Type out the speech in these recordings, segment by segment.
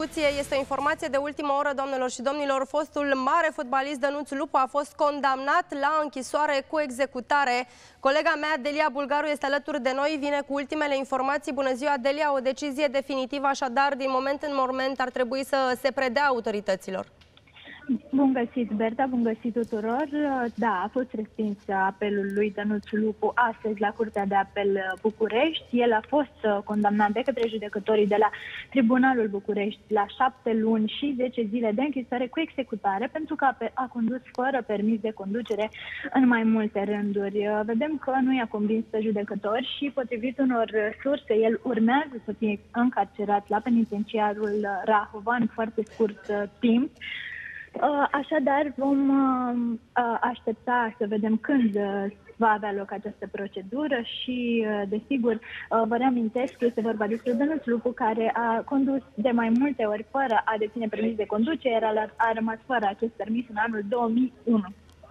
discuție. Este o informație de ultimă oră, doamnelor și domnilor. Fostul mare fotbalist Dănuț Lupu a fost condamnat la închisoare cu executare. Colega mea, Delia Bulgaru, este alături de noi. Vine cu ultimele informații. Bună ziua, Delia. O decizie definitivă, așadar, din moment în moment ar trebui să se predea autorităților. Bun găsit, Berta, bun găsit tuturor. Da, a fost respins apelul lui Dănuț Lupu astăzi la Curtea de Apel București. El a fost condamnat de către judecătorii de la Tribunalul București la 7 luni și 10 zile de închisoare cu executare pentru că a condus fără permis de conducere în mai multe rânduri. Vedem că nu i-a convins pe judecători și, potrivit unor surse, el urmează să fie încarcerat la penitenciarul Rahova în foarte scurt timp. Așadar, vom aștepta să vedem când va avea loc această procedură și, desigur, vă reamintesc că este vorba despre Dănuț Lupu, care a condus de mai multe ori fără a deține permis de conducere, a rămas fără acest permis în anul 2001.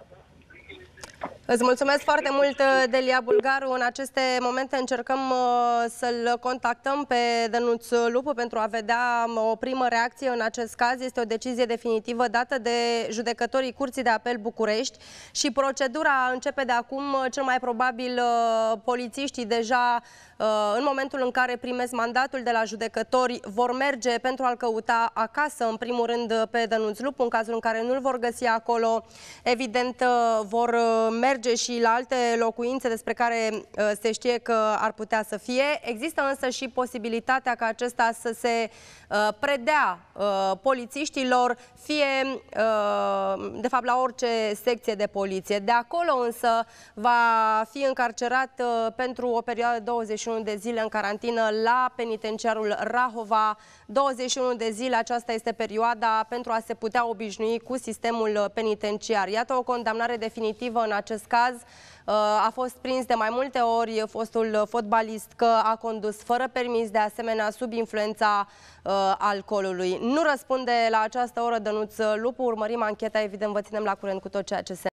Îți mulțumesc foarte mult, Delia Bulgaru. În aceste momente încercăm să-l contactăm pe Dănuț Lupu pentru a vedea o primă reacție în acest caz. Este o decizie definitivă dată de judecătorii Curții de Apel București și procedura începe de acum. Cel mai probabil polițiștii deja în momentul în care primesc mandatul de la judecători vor merge pentru a-l căuta acasă, în primul rând pe Dănuț Lupu. În cazul în care nu-l vor găsi acolo, evident vor merge și la alte locuințe despre care se știe că ar putea să fie. Există însă și posibilitatea ca acesta să se predea polițiștilor, fie de fapt la orice secție de poliție. De acolo însă va fi încarcerat pentru o perioadă de 21 de zile în carantină la penitenciarul Rahova. 21 de zile, aceasta este perioada pentru a se putea obișnui cu sistemul penitenciar. Iată o condamnare definitivă în acest caz. A fost prins de mai multe ori fostul fotbalist că a condus fără permis, de asemenea sub influența alcoolului. Nu răspunde la această oră Dănuț Lupu. Urmărim ancheta, evident vă ținem la curent cu tot ceea ce se